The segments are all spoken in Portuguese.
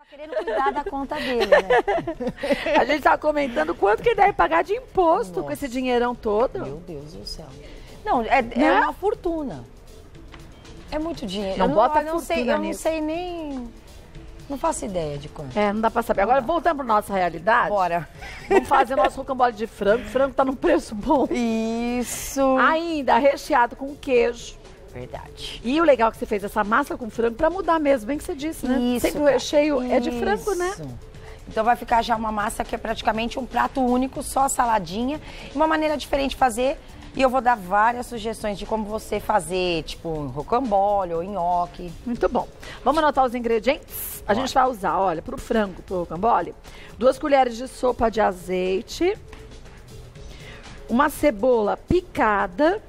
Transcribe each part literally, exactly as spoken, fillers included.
querendo cuidar da conta dele, né? A gente tá comentando quanto que ele deve pagar de imposto. Nossa. Com esse dinheirão todo. Meu Deus do céu. Não, é, Né? é uma fortuna. É muito dinheiro. Não eu bota eu não sei, fortuna Eu não nisso. sei nem... Não faço ideia de quanto. É, não dá pra saber. Agora, voltando pra nossa realidade. Bora. Vamos fazer nosso rocambole de frango. O frango tá num preço bom. Isso. Ainda recheado com queijo. Verdade. E o legal é que você fez essa massa com frango pra mudar mesmo, bem que você disse, né? Isso, Sempre o cara. recheio é de frango, né? Isso. Então vai ficar já uma massa que é praticamente um prato único, só saladinha. Uma maneira diferente de fazer. E eu vou dar várias sugestões de como você fazer, tipo, um rocambole ou nhoque. Muito bom. Vamos anotar os ingredientes? A gente vai usar, olha, pro frango, pro rocambole, duas colheres de sopa de azeite, uma cebola picada,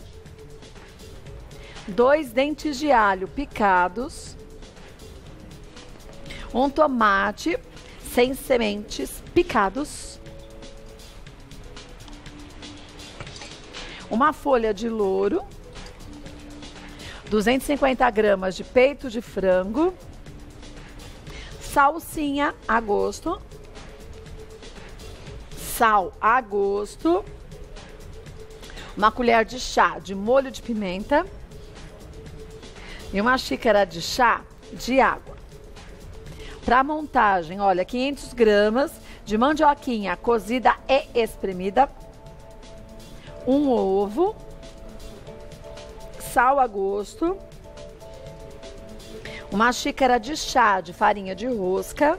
dois dentes de alho picados, um tomate sem sementes picados, uma folha de louro, duzentos e cinquenta gramas de peito de frango, salsinha a gosto, sal a gosto, uma colher de chá de molho de pimenta e uma xícara de chá de água. Para montagem, olha, quinhentas gramas de mandioquinha cozida e espremida, um ovo, sal a gosto, uma xícara de chá de farinha de rosca,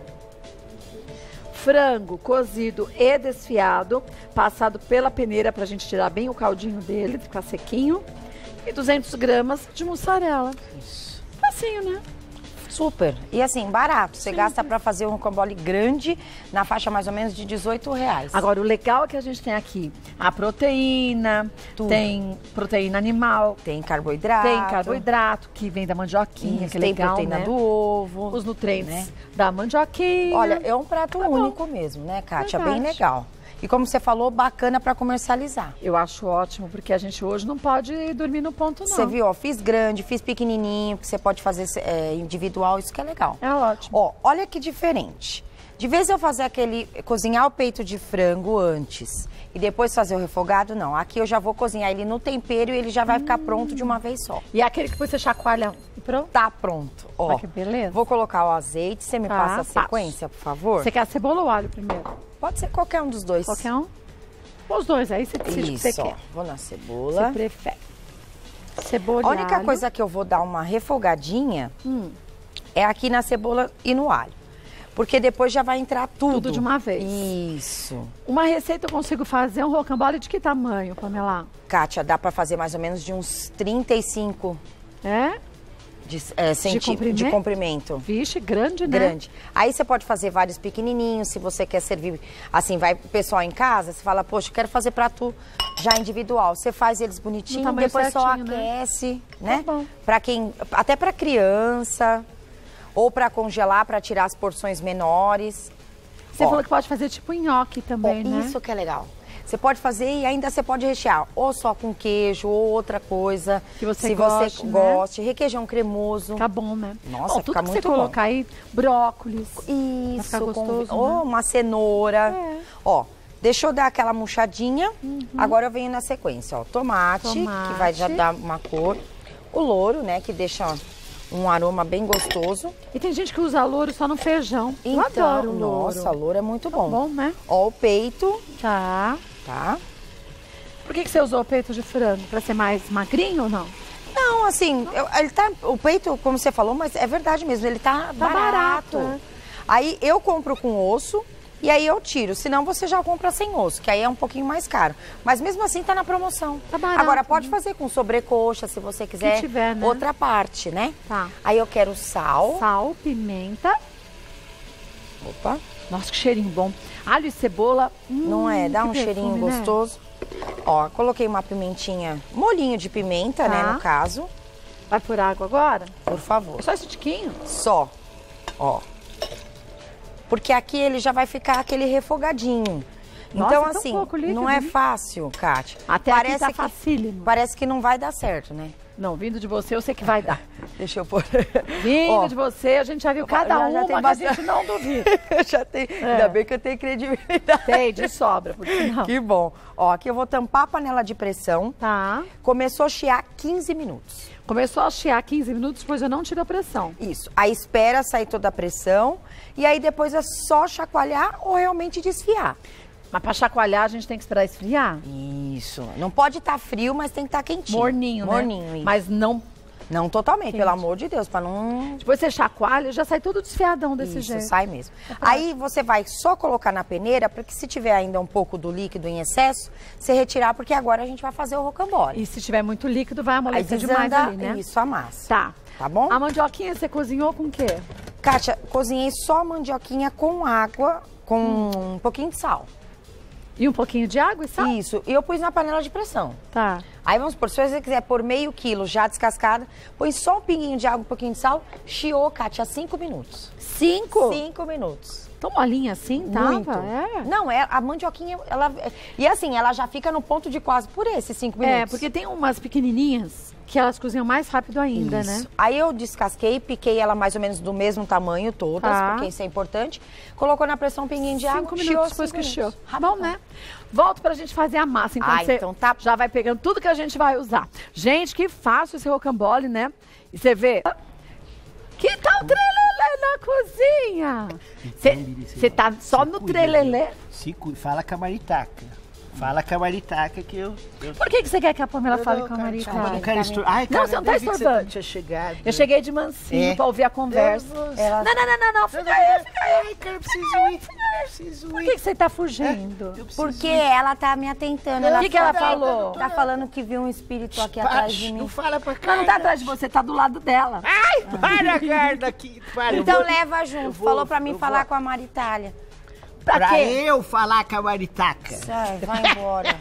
frango cozido e desfiado, passado pela peneira para a gente tirar bem o caldinho dele, ficar sequinho, e duzentas gramas de mussarela. Isso. Facinho, né? Super. E assim, barato. Você gasta pra fazer um rocambole grande na faixa mais ou menos de dezoito reais. Agora, o legal é que a gente tem aqui a proteína, Tudo. tem proteína animal, Tem carboidrato. tem carboidrato, que vem da mandioquinha, Isso, que é tem legal, proteína né? do ovo. Os nutrientes né? da mandioquinha. Olha, é um prato Tá bom. único mesmo, né, Kátia? Bem Verdade. legal. E como você falou, bacana pra comercializar. Eu acho ótimo, porque a gente hoje não pode dormir no ponto, não. Você viu, ó, fiz grande, fiz pequenininho, que você pode fazer é, individual, isso que é legal. É ótimo. Ó, olha que diferente. De vez eu fazer aquele, cozinhar o peito de frango antes e depois fazer o refogado, não. Aqui eu já vou cozinhar ele no tempero e ele já vai ficar pronto de uma vez só. E aquele que você chacoalha e pronto? Tá pronto, ó. Olha que beleza. Vou colocar o azeite, você me Tá, passa a passo. sequência, por favor? Você quer a cebola ou alho primeiro? Pode ser qualquer um dos dois. Qualquer um? Os dois, aí você decide o que Isso, você ó. quer. Vou na Você cebola. prefere. Cebola A única e alho. coisa que eu vou dar uma refogadinha Hum. é aqui na cebola e no alho. Porque depois já vai entrar tudo. Tudo de uma vez. Isso. Uma receita eu consigo fazer um rocambole de que tamanho, Pamela? Kátia, dá pra fazer mais ou menos de uns trinta e cinco É? de, é, centí- comprimento? de comprimento. Vixe, grande, né? Grande. Aí você pode fazer vários pequenininhos, se você quer servir, assim, vai pro pessoal em casa, você fala, poxa, eu quero fazer prato já individual. Você faz eles bonitinho, tamanho depois só certinho, né? aquece, né? Tá bom. Pra quem, até pra criança, ou pra congelar, pra tirar as porções menores. Você Ó, falou que pode fazer tipo nhoque também, ó, né? Isso que é legal. Você pode fazer e ainda você pode rechear, ou só com queijo, ou outra coisa. Que você se goste, você né? goste. Requeijão cremoso. Fica bom, né? Nossa, Bom, fica tudo que muito você bom. colocar aí, brócolis. Isso, ficar com- gostoso, ou né? uma cenoura. É. Ó, deixa eu dar aquela murchadinha. Agora eu venho na sequência, ó. Tomate, Tomate. que vai já dar uma cor. O louro, né, que deixa ó, um aroma bem gostoso. E tem gente que usa louro só no feijão. eu Então, adoro o louro. nossa, louro é muito bom. Bom, né? Ó, o peito, Tá. tá? Por que, que você usou o peito de frango? Pra ser mais magrinho ou não? Não, assim, eu- ele tá. O peito, como você falou, mas é verdade mesmo, ele tá, Tá barato. barato, é. Aí eu compro com osso e aí eu tiro. Senão você já compra sem osso, que aí é um pouquinho mais caro. Mas mesmo assim tá na promoção. Tá barato, Agora pode né? fazer com sobrecoxa, se você quiser. tiver, né? Outra parte, né? Tá. Aí eu quero sal. Sal, pimenta. Opa. Nossa, que cheirinho bom. Alho e cebola. Hum, Não é? Dá que um cheirinho perfume, né? gostoso. Ó, coloquei uma pimentinha, molhinho de pimenta, né, Tá. no caso. Vai por água agora? Por favor. É só esse tiquinho? Só, ó. Porque aqui ele já vai ficar aquele refogadinho. Nossa, então, é tão assim, pouco líquido, não é né? fácil, Kátia. Até aqui tá facílimo. Parece que não vai dar certo, né? Não, vindo de você, eu sei que vai dar. Deixa eu pôr. Vindo Ó, de você, a gente já viu cada já- já uma tem que bastante- a gente não duvida. Eu já tenho. É. Ainda bem que eu tenho credibilidade. Tem, de sobra, por sinal. Que bom. Ó, aqui eu vou tampar a panela de pressão. Tá. Começou a chiar quinze minutos. Começou a chiar quinze minutos, depois eu não tiro a pressão. Isso. Aí espera sair toda a pressão. E aí depois é só chacoalhar ou realmente desfiar. Mas pra chacoalhar, a gente tem que esperar esfriar. Isso. Não pode estar frio, mas tem que estar quentinho. Morninho, né? Morninho, isso. Mas não... Não totalmente, Quente. pelo amor de Deus, pra não... Depois você chacoalha, já sai todo desfiadão desse Isso, jeito. sai mesmo. Aí você vai só colocar na peneira, porque se tiver ainda um pouco do líquido em excesso, você retirar, porque agora a gente vai fazer o rocambole. E se tiver muito líquido, vai Aí amolecer demais desanda ali, né? isso, a massa. Tá. Tá bom? A mandioquinha você cozinhou com o quê? Kátia, cozinhei só a mandioquinha com água, com Hum. um pouquinho de sal. E um pouquinho de água e sal? Isso, e eu pus na panela de pressão. Tá. Aí vamos por, se você quiser pôr meio quilo já descascada, põe só um pinguinho de água, um pouquinho de sal, chiou, Kátia, cinco minutos. Cinco? Cinco minutos. Tão molinha assim, tava? Muito. É. Não, é, a mandioquinha, ela... E assim, ela já fica no ponto de quase por esses cinco minutos. É, porque tem umas pequenininhas que elas cozinham mais rápido ainda, Isso. né? Aí eu descasquei, piquei ela mais ou menos do mesmo tamanho, todas, Tá. porque isso é importante. Colocou na pressão um pinguinho de água, Cinco chiou minutos depois cinco que chiou. minutos. Bom, né? Volto pra gente fazer a massa. Então Ah, você então tá. já vai pegando tudo que a gente vai usar. Gente, que fácil esse rocambole, né? E você vê... Que tal o trelelê na cozinha? Você tá só no trelelê? Se cu... Fala com a maritaca. Fala com a maritaca que eu... eu... Por que, que você quer que a Pamela Eu fale não, com a cara, Marita? desculpa, eu não Ai, quero tá estor... me- Ai, cara, Não, você não tá eu vi que estorbando. Você tinha chegado. Eu cheguei de mansinho É. pra ouvir a conversa. Eu vou- Ela- Não, não, não, não, não, fica aí, fica aí. Ai, cara, eu preciso ir. Preciso Por ir. que, que você tá fugindo? Eu preciso Porque ir. ela tá me atentando. O que que ela fala- falou? Tá falando que viu um espírito aqui Para, atrás de não mim. fala pra cá. Ela não tá atrás de você, tá do lado dela. Ai, para, Garda, aqui. Para, eu Então vou- leva junto. eu vou- Falou pra mim eu falar vou- com a Maritália. Pra, Pra quê? eu falar com a maritaca. Sai, vai embora.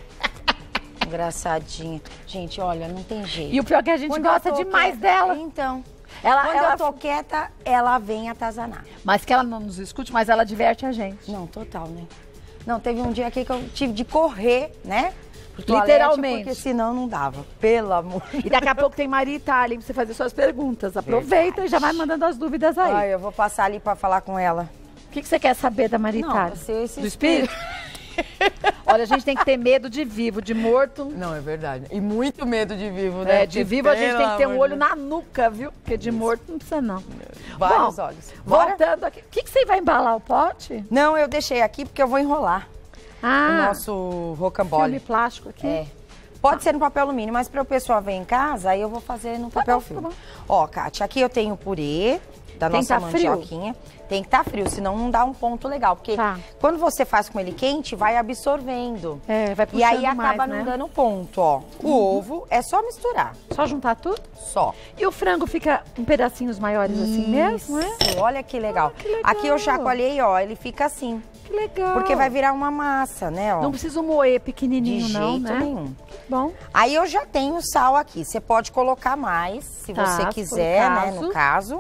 Engraçadinha. Gente, olha, não tem jeito. E o pior é que a gente Quando eu gosta tô demais quieta- dela. Então. Ela, Quando ela... eu tô quieta, ela vem atazanar. Mas que ela não nos escute, mas ela diverte a gente. Não, total, né? Não, teve um dia aqui que eu tive de correr, né? Pro toalete, Literalmente. Porque senão não dava. Pelo amor de E daqui a pouco tem Maria Itália pra você fazer suas perguntas. Aproveita e já vai mandando as dúvidas aí. Ai, eu vou passar ali pra falar com ela. O que, que você quer saber da Maria Não, Itália? você- esse Do espírito? Olha, a gente tem que ter medo de vivo, de morto. Não, é verdade. E muito medo de vivo, É, de vivo a gente tem que ter um olho na nuca, viu? Porque de morto não precisa, não. Vários Bom, olhos. Bora? voltando aqui. O que, que você vai embalar o pote? Não, eu deixei aqui porque eu vou enrolar o Ah, nosso filme rocambole. plástico aqui. É. Pode ser no papel alumínio, mas para o pessoal ver em casa, aí eu vou fazer no papel bom, filme. tá bom. Ó, Kátia, aqui eu tenho o purê da Tem que nossa tá frio? mandioquinha. Tem que estar frio, senão não dá um ponto legal. Porque Tá. quando você faz com ele quente, vai absorvendo. É, vai E aí puxando mais, acaba né? não dando ponto, ó. O ovo é só misturar, Só juntar tudo? só. E o frango fica em pedacinhos maiores assim mesmo, é? Isso, olha que legal. que legal. Aqui eu chacoalhei, ó, ele fica assim. Que legal. Porque vai virar uma massa, né, ó. Não precisa moer de pequenininho, jeito não, né? nenhum. Bom, Aí eu já tenho sal aqui. Você pode colocar mais, se Tá, você se quiser, for o né, caso. no caso.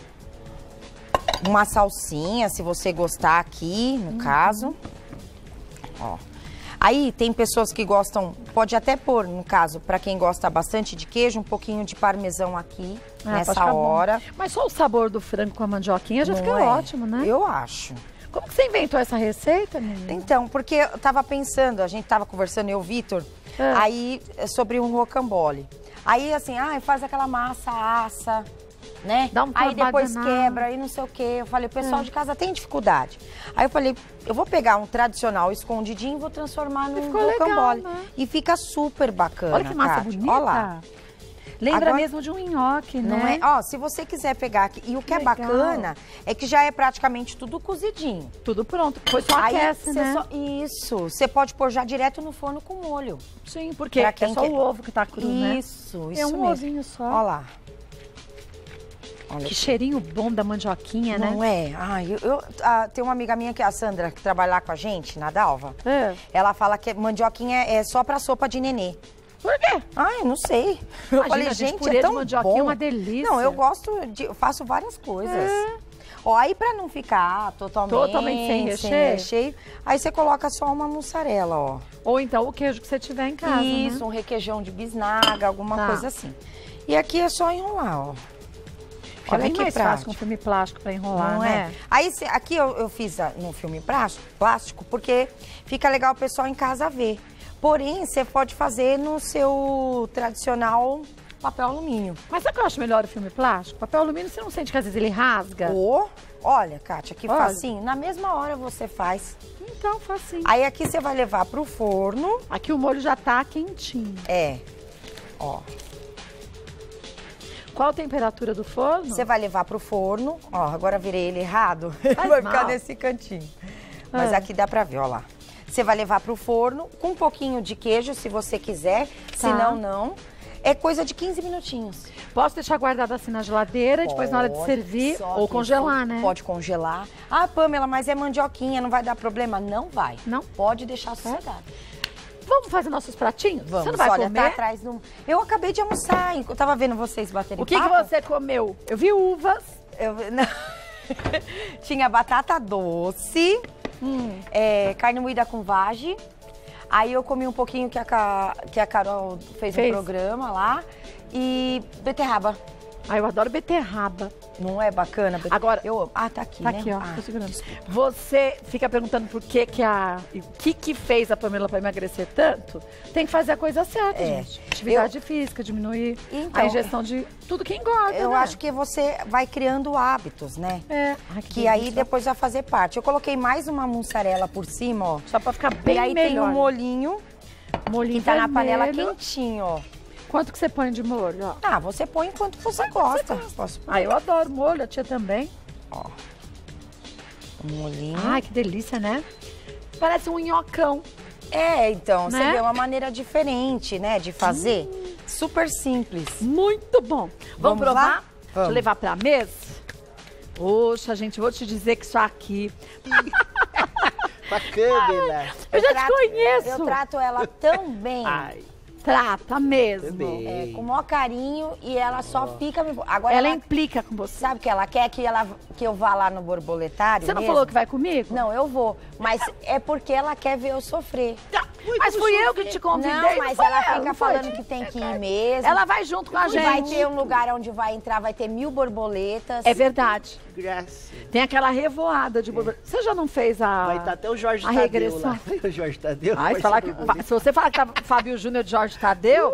Uma salsinha, se você gostar aqui, no Uhum. caso. Ó. Aí tem pessoas que gostam, pode até pôr, no caso, pra quem gosta bastante de queijo, um pouquinho de parmesão aqui, ah, pode nessa ficar bom. hora. Mas só o sabor do frango com a mandioquinha já Não fica é? ótimo, né? Eu acho. Como que você inventou essa receita, menina? Então, porque eu tava pensando, a gente tava conversando, eu e o Vitor, Ah. aí é sobre um rocambole. Aí assim, ah, faz aquela massa, assa, né? Dá um aí depois trabalho quebra, aí não sei o quê. Eu falei, o pessoal É. de casa tem dificuldade. Aí eu falei, eu vou pegar um tradicional escondidinho e vou transformar num ficou legal, rocambole. né? E fica super bacana, Olha que massa Kátia. bonita. Olha lá. Lembra Agora- mesmo de um nhoque, Não né? é? Ó, se você quiser pegar aqui, e o que, é legal. bacana é que já é praticamente tudo cozidinho. Tudo pronto. Depois só Aí aquece, cê né? só- isso, você pode pôr já direto no forno com molho. Sim, porque Pra é quem só quer- o ovo que tá cru, né? Isso, isso É um mesmo. ovinho só. Olha lá. Olha Que aqui. cheirinho bom da mandioquinha, Não né? é? Ai, eu, eu- ah, tem uma amiga minha, que é a Sandra, que trabalha lá com a gente, na Dalva. É. Ela fala que mandioquinha é só pra sopa de nenê. Por quê? Ai, não sei. Eu Imagina, falei, gente, gente, purê é de tão mandioquinha bom. é uma delícia. Não, eu gosto de... Eu faço várias coisas. É. Ó, aí pra não ficar totalmente... Totalmente sem recheio? recheio, aí você coloca só uma mussarela, ó. Ou então o queijo que você tiver em casa, Isso, né? um requeijão de bisnaga, alguma Tá. coisa assim. E aqui é só enrolar, ó. Olha Olha que que mais prático. fácil com filme plástico pra enrolar, Não né? é? Aí cê- aqui eu, eu fiz a- no filme plástico, plástico porque fica legal o pessoal em casa ver. Porém, você pode fazer no seu tradicional papel alumínio. Mas sabe o que eu acho melhor o filme plástico? Papel alumínio, você não sente que às vezes ele rasga? Ou, olha, Kátia, que Olha. facinho. Na mesma hora você faz. Então, facinho. Aí aqui você vai levar pro forno. Aqui o molho já tá quentinho. É, ó. Qual a temperatura do forno? Você vai levar pro forno. Ó, agora virei ele errado. Faz vai mal. ficar nesse cantinho. Mas Ah. aqui dá pra ver, ó lá. Você vai levar pro forno com um pouquinho de queijo, se você quiser. Se não, não. É coisa de quinze minutinhos. Posso deixar guardado assim na geladeira e depois na hora de Pode, servir só ou que congelar, sim, né? Pode congelar. Ah, Pamela, mas é mandioquinha, não vai dar problema? Não vai. Não? Pode deixar sossegado. Vamos fazer nossos pratinhos? Vamos, Você não vai olha, comer? tá atrás do... Eu acabei de almoçar, eu tava vendo vocês baterem O que, que papo. você comeu? Eu vi uvas. Eu... não. Tinha batata doce, Hum. é, carne moída com vagem. Aí eu comi um pouquinho que a, Ca- que a Carol fez, Fez. um programa lá. E beterraba. Ah, eu adoro beterraba. Não é bacana? Bete- Agora- Eu amo. Ah, tá aqui, Tá né? aqui, ó. Ah, Tô segurando. desculpa. Você fica perguntando por que que a... O que que fez a Pamela pra emagrecer tanto? Tem que fazer a coisa certa, É. gente. Atividade física, diminuir Então, a ingestão de tudo que engorda, Eu né? acho que você vai criando hábitos, né? É. Ai, Que aí delícia. depois vai fazer parte. Eu coloquei mais uma mussarela por cima, ó. Só pra ficar bem e aí melhor. tem um molhinho Molhinho que tá na panela vermelho. quentinho, ó. Quanto que você põe de molho, ó? Ah, você põe enquanto você gosta. Posso pôr, Ah, eu adoro molho, a tia também. ó. Um molhinho. Ai, que delícia, né? Parece um nhocão. É, então, você Né? vê uma maneira diferente, né, de fazer. Super simples. Muito bom. Vamos, Vamos provar? lá? Deixa eu Vamos. levar pra mesa? Poxa, gente, vou te dizer que isso aqui... Com a câmera. Eu, já te conheço. Eu trato ela tão bem. Ai, Trata mesmo. também. É, com o maior carinho e ela só fica me... Agora Ela ela, implica com você. sabe que ela quer que, ela, que eu vá lá no borboletário Você não mesmo? falou que vai comigo? Não, eu vou. Mas é porque ela quer ver eu sofrer. Mas fui eu que te convidei. Não, mas foi ela fica não foi? falando que tem que ir mesmo. Ela vai junto com a E gente. vai ter um lugar onde vai entrar, vai ter mil borboletas. É verdade. Graça. Tem aquela revoada de borboleta. Você já não fez a... Vai estar até o Jorge a Tadeu regressão. lá. O Jorge Tadeu. Ai, vai falar ser que, borboleta. se você falar que tá Fábio Júnior de Jorge Tadeu,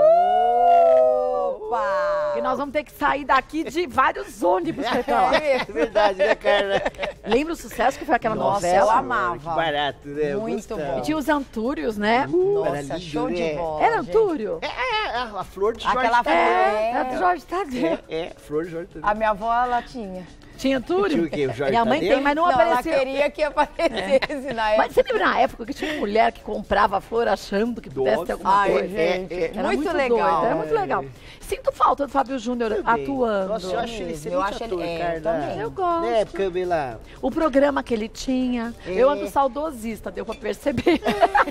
Opa! que nós vamos ter que sair daqui de vários ônibus pra ir pra lá. É verdade, né, Carla? Lembra o sucesso que foi aquela Nossa, novela? eu amava. Que barato, né? Eu Muito gostava. bom. E tinha os Antúrios, né? Uh, era Nossa, lindo, show de né? bola. Era gente. Antúrio? É, é, é, a flor de Jorge Aquela Tadeu. É, É. era do Jorge Tadeu. É, é, flor de Jorge Tadeu. A minha avó, ela tinha. Tinha Antúrio? Tinha o quê? O Jorge Minha mãe Tadeu? tem, mas não, Não, ela apareceu. queria que aparecesse na época. Mas você lembra na época que tinha mulher que comprava flor achando que pudesse ter alguma Ai, coisa? gente, É, é. Era muito, muito legal. doido, era muito legal. Sinto falta do Fábio Júnior Também. atuando. Nossa, eu acho ele mesmo, excelente eu acho ele- ator, é, eu Carla. também. Eu gosto. Né, Camila? O programa que ele tinha. É. Eu ando saudosista, deu pra perceber.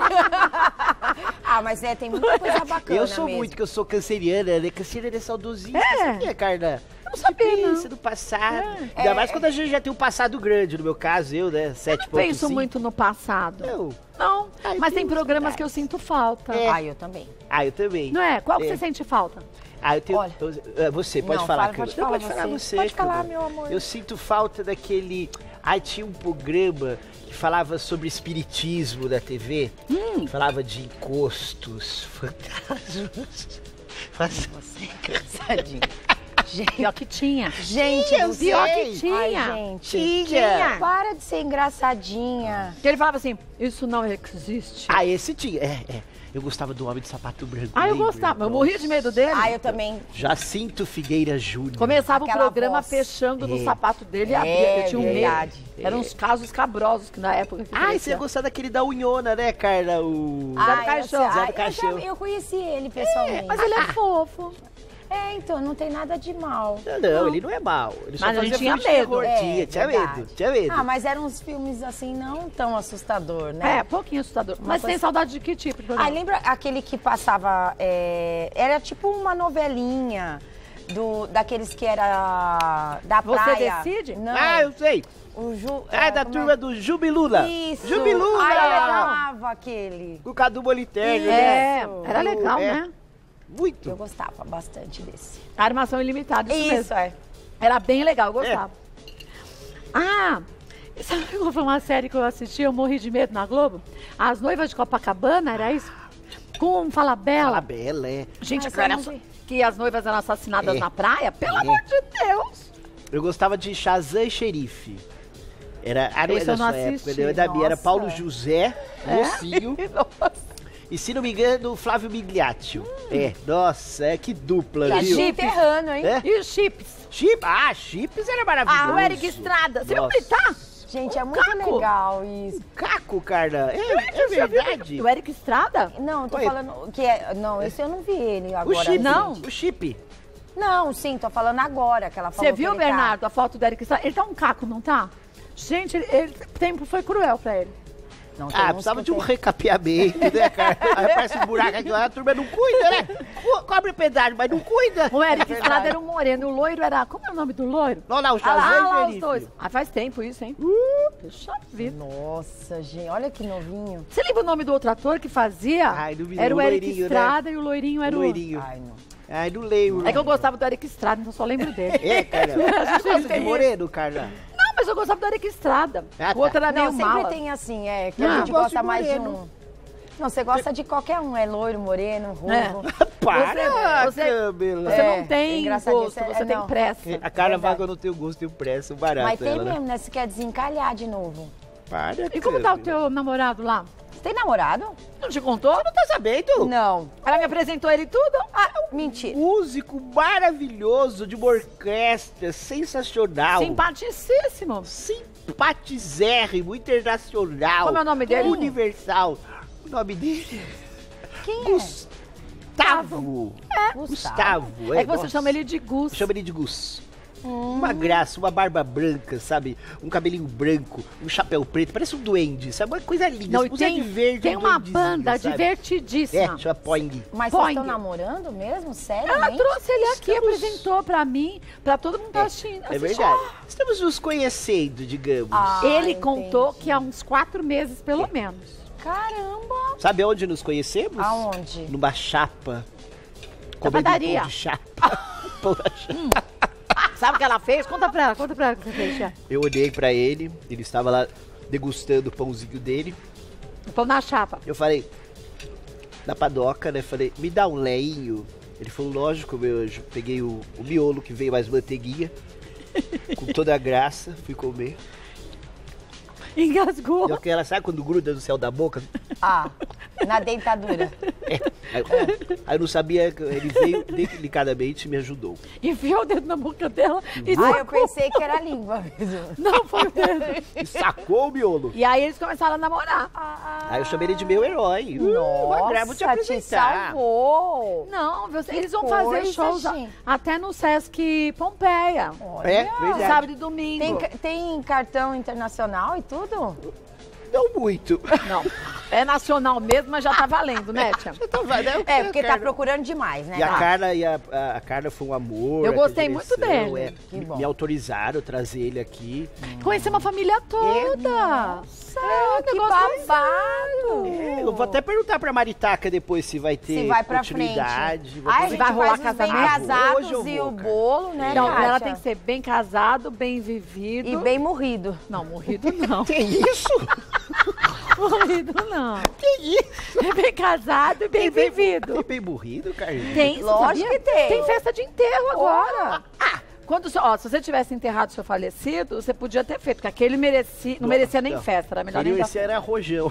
Ah, mas é, tem muita coisa bacana Eu sou mesmo. muito, que eu sou canceriana, né? Canceriana é saudosista. É. Você sabia, Carla? Eu não sabia, Você não. pensa no passado. É. Ainda É. mais quando a gente já tem um passado grande. No meu caso, eu, né? sete ponto cinco. Penso muito no passado. Eu. Não, Ai, mas tem tenho programas saudades. que eu sinto falta. É. Ah, eu também. Ah, eu também. Não é? Qual que É. você sente falta? Ah, eu tenho. Olha. eu- Você, pode Não, falar, fala, Camila. pode Não, falar pode falar você. você. Pode falar, Camila. meu amor. Eu sinto falta daquele. Ai, tinha um programa que falava sobre espiritismo da T V. Hum. Que falava de encostos, fantasmas. Faz- Você é cansadinho. Gente, Pior que tinha. gente eu do sei. céu. Pior que tinha. Ai, gente. Tinha. Para de ser engraçadinha. Que ele falava assim, isso não existe. Ah, esse tinha. É, é. Eu gostava do Homem de Sapato Branco. Ah, eu lembra? gostava. Eu Nossa. morria de medo dele. Ah, eu também. Jacinto Figueira Júnior. Começava o Aquela programa voz. fechando no É. sapato dele e É, abria. Eu tinha um verdade. medo. Eram uns casos escabrosos que na época... Que Ah, e você parecia. ia gostar daquele da Unhona, né, Carla? O... Zé do Ah, Caixão. eu, sei. Zé do Ah, eu, Caixão. já- eu conheci ele pessoalmente. Mas ele é fofo. É, então, não tem nada de mal. Não, não, ele não é mau. Ele só Mas a fazia gente tinha filme de terror. medo. É, Tinha, tinha verdade. medo, tinha medo. Ah, mas eram uns filmes assim, não tão assustador, né? É, pouquinho assustador. Mas coisa- tem saudade de que tipo? de Ah, programa? lembra aquele que passava. é, era tipo uma novelinha do, daqueles que era da Você praia. decide? Não. Ah, eu sei. O Ju, Ah, é da como turma do Jubilula. Isso. Jubilula! Ah, eu amava aquele. O Cadu Moliterno, É, né? era legal, É. né? Muito. Eu gostava bastante desse. Armação ilimitada, isso, Isso, mesmo. é. Era bem legal, eu gostava. Ah, sabe qual foi uma série que eu assisti, eu morri de medo na Globo? As Noivas de Copacabana, era isso? Com Falabella. Fala bela, é. Gente, Ah, aquilo essa eu era não vi. que as noivas eram assassinadas É. na praia? Pelo É. amor de Deus! Eu gostava de Shazam e Xerife. Era, ah, não é Esse da eu não sua época, assisti. né? Da minha era Nossa. Paulo José, É? mocinho. E se não me engano, Flávio Migliaccio. É, nossa, é que dupla, Tá viu? enterrando, hein? É? E os chips? Chip, ah, Chips era maravilhoso. Ah, o Eric Estrada. Você viu Nossa. ele tá? Gente, é muito Caco. legal isso. Caco, Carla. É, é Você viu verdade. O Eric Estrada? Não, eu tô Oi. falando que é... Não, esse eu não vi ele O agora. Chip. Não. O Chip. Não, sim, tô falando agora que ela falou Você viu, que ele tá. Bernardo, a foto do Eric Estrada? Ele tá um caco, não tá? Gente, ele, ele- o tempo foi cruel pra ele. Não, tem Ah, uns precisava que de um eu tenho- recapeamento, né, cara? Aí parece um buraco aqui lá, a turma não cuida, né? Co- Cobre pedágio, mas não cuida. O Eric É verdade. Estrada era um moreno, o loiro era... Como é o nome do loiro? Não, não, o Ah Shazam lá, e lá os Xerife. dois. Ah, faz tempo isso, hein? Puxa vida. Nossa, gente, olha que novinho. Você lembra o nome do outro ator que fazia? Ai, não me Era o lembro, o Eric loirinho, né? Estrada e o loirinho era o... Loirinho. Ai, não. Ai, não lembro. É que eu gostava do Eric Estrada, então só lembro dele. É, cara. Você gosta de moreno, Carla? Não, mas eu gostava do Eric Estrada. Ah, O outro tá. era meio Não, sempre mala. tem assim, é, que Não, a gente eu gosto gosta de mais de moreno. um. Não, você gosta de qualquer um, é loiro, moreno, ruivo. É. Para, você- Camila. Você É, não tem engraçadinho, gosto, você- você é, tem não. pressa. A Carla Verdade. vaga, eu não tenho gosto, tenho pressa, barato Mas tem ela, né? mesmo, né? Você quer desencalhar de novo. Para, E como tá o Camila. teu namorado lá? Você tem namorado? Não te contou? Não tá sabendo? Não. Ela me apresentou ele tudo? Ah, mentira. Músico maravilhoso, de uma orquestra sensacional. Simpaticíssimo. Simpatizérrimo, internacional. Como é o nome dele? Universal. O nome dele Quem é Gustavo. é? Gustavo. É que você nossa. chama ele de Gus. Chama ele de Gus. Hum. Uma graça, uma barba branca, sabe? Um cabelinho branco, um chapéu preto, parece um duende, sabe? Uma coisa linda. Não, Se e puser tem, de verde, tem é um uma duendezinho, banda sabe? divertidíssima. É, chama Poing. Mas Boing. vocês estão namorando mesmo? Sério? Ela trouxe ele aqui, Estamos- apresentou pra mim, pra todo mundo tá assistindo. É verdade. Estamos nos conhecendo, digamos. Ah, Ele entendi. contou que há uns quatro meses, pelo menos. Caramba! Sabe onde nos conhecemos? Aonde? Numa chapa. Comendo um padaria. pão de chapa. Pão da chapa. Sabe o que ela fez? Conta pra ela, conta pra ela o que você fez, Tia. Eu olhei pra ele, ele estava lá degustando o pãozinho dele. O pão na chapa. Eu falei, na padoca, né? Falei, me dá um leinho. Ele falou, lógico, meu anjo. Peguei o, o miolo que veio mais manteiguinha. Com toda a graça, fui comer. Engasgou. E aquela, sabe quando gruda no céu da boca? Ah, na dentadura. É. Aí, eu- aí eu não sabia, que ele veio delicadamente e me ajudou. Enfiou o dedo na boca dela e Ah, eu sacou. pensei que era a língua mesmo. Não, foi o dedo. E sacou o miolo. E aí eles começaram a namorar. Aí eu chamei ele de meu herói. Uh, Nossa, vou te te apresentar. salvou. Não, você- Que eles vão fazer coisa, shows a- gente. até no Sesc Pompeia. Olha. É, verdade. Sábado e domingo. Tem, ca- tem cartão internacional e tudo? Não muito. Não, é nacional mesmo, mas já tá valendo, né, Tia? É, porque tá procurando demais, né? E a Tá. Carla, e a, a, a Carla foi um amor. Eu a gostei muito direção, dele. é. Que Me- bom. Me autorizaram a trazer ele aqui. Conhecer uma família toda. Sério, Ah, que negócio babado. É, eu vou até perguntar pra Maritaca depois se vai ter Se vai pra continuidade. frente. Vou Ai, a fazer- gente vai rolar faz os bem casamento? casados Hoje eu e vou, o cara. bolo, né, Não, Kátia? ela tem que ser bem casado, bem vivido. E bem morrido. Não, morrido não. Que isso? Morrido não. Que isso? É bem casado e bem vivido. Tem bem burrido, Carlinhos? Tem, você Lógico sabia? que tem. Tem festa de enterro agora. Ah, quando, ó, se você tivesse enterrado seu falecido, você podia ter feito, porque aquele merecia, não merecia nem Não. festa, era melhor nem Queria dar esse era rojão.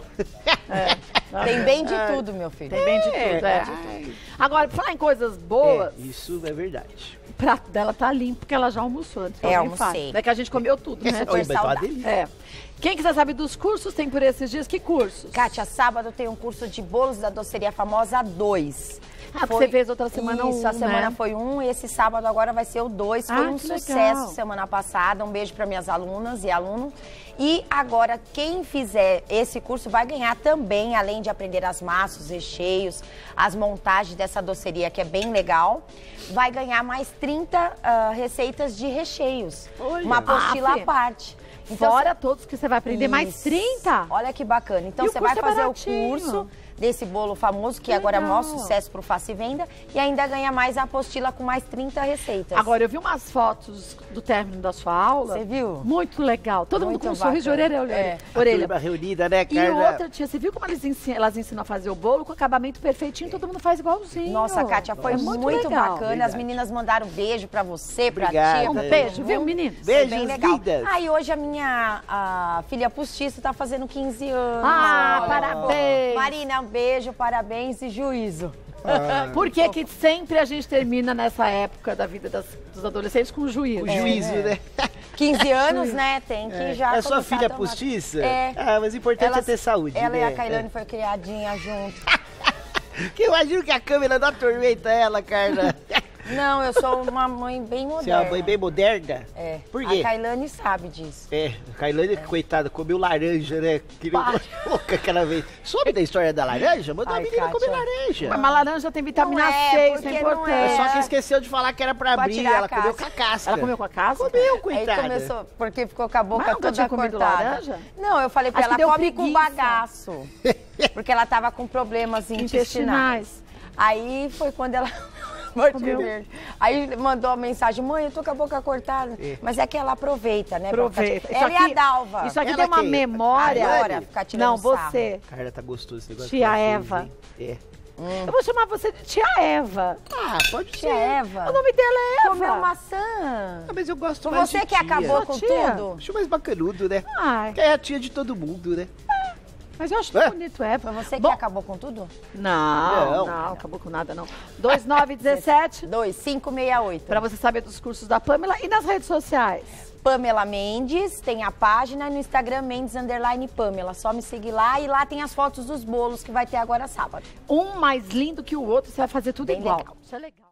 Tem bem de tudo, meu filho. Tem bem de tudo, é. Ai, Agora, falar em coisas boas, é, isso é verdade. o prato dela tá limpo, porque ela já almoçou antes que É, alguém almocei. fale. É que a gente comeu tudo, né? Super Oi, mas tá uma saudável. delícia. É. Quem quiser saber dos cursos, tem por esses dias, que cursos? Kátia, sábado tem um curso de bolos da Doceria Famosa dois. Ah, porque você fez outra semana Isso, um, a semana né? foi um e esse sábado agora vai ser o dois. Foi Ah, um que legal. sucesso semana passada. Um beijo para minhas alunas e alunos. E agora, quem fizer esse curso vai ganhar também, além de aprender as massas, os recheios, as montagens dessa doceria, que é bem legal, vai ganhar mais trinta ah, receitas de recheios. Olha. Uma apostila Ah, à Fê. parte. Então, Fora todos que você vai aprender, mais Isso. trinta. Olha que bacana. Então E o você curso vai é fazer baratinho. o curso, desse bolo famoso, que Legal. agora é o maior sucesso pro Faça e Venda. E ainda ganha mais a apostila com mais trinta receitas. Agora, eu vi umas fotos do término da sua aula. Você viu? Muito legal. Todo Muito mundo com um sorriso de bacana. orelha a orelha. É. A orelha. turma reunida, né, E Carla? outra, tia, você viu como eles ensinam, elas ensinam a fazer o bolo com acabamento perfeitinho, todo mundo faz igualzinho. Nossa, Kátia, foi É muito, muito legal. bacana. Verdade. As meninas mandaram beijo pra você, pra Obrigado. tia. Um pra beijo, todo viu, mundo. meninos? Foi Beijos, bem legal. lindas. Ah, e hoje a minha a filha postiça tá fazendo quinze anos. Ah, Olha. parabéns. Marina, um beijo, parabéns e juízo. Por que que sempre a gente termina nessa época da vida das- dos adolescentes com juízo? O juízo, né? quinze anos, né? Tem que já É sua começar filha a tomar- postiça? É. Ah, mas o importante Elas- é ter saúde, Ela né? e a Kailane foi criadinha junto. Que eu imagino que a câmera não atormenta ela, Carla. Não, eu sou uma mãe bem moderna. Você é uma mãe bem moderna? É. Por quê? A Kailane sabe disso. É, a Kailane, coitada, comeu laranja, né? Que nem uma louca aquela vez. Soube da história da laranja? Mandou a Ai, menina Kátia. comer laranja. Mas laranja tem vitamina Não é, C, isso porque é não importante. é. É só que esqueceu de falar que era pra Pra abrir, tirar a ela comeu com casca. a casca. Ela comeu com a casca? Comeu, Aí coitada. começou, porque ficou com a boca Mas nunca toda tinha comido cortada. laranja? Não, eu falei pra Acho que ela, deu come com preguiça. bagaço. Porque ela tava com problemas intestinais. Intestinais. Aí foi quando ela... Morte Comeu. verde. Aí mandou a mensagem, mãe, eu tô com a boca cortada. É. Mas é que ela aproveita, né? pra Aproveita. ficar- Ela e a Dalva. Isso aqui Ela tem uma quem? memória. A Agora, ficar tirando Não, sarro. você. Carla, tá gostoso esse negócio. Tia que ela fez, Eva. hein? É. Eu vou chamar você de tia Eva. Ah, pode Tia ser. Eva. O nome dela é Eva. Comeu maçã. Ah, mas eu gosto Foi mais você de que tia. acabou com Tia. tudo. Acho mais bacanudo, né? Ai, Que é a tia de todo mundo, né? mas eu acho tão É? bonito Eva. Foi você Bom, que acabou com tudo? Não, Não. não, acabou com nada não. dois nove um sete, dois cinco seis oito. para você saber dos cursos da Pamela e nas redes sociais. Pamela Mendes, tem a página no Instagram Mendes underline Pamela. Só me seguir lá e lá tem as fotos dos bolos que vai ter agora sábado. Um mais lindo que o outro, você vai fazer tudo Bem igual. legal. Isso é legal.